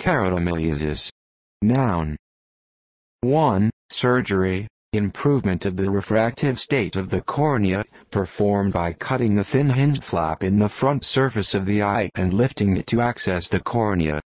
Keratomileusis. Noun. 1. Surgery, improvement of the refractive state of the cornea, performed by cutting the thin hinged flap in the front surface of the eye and lifting it to access the cornea.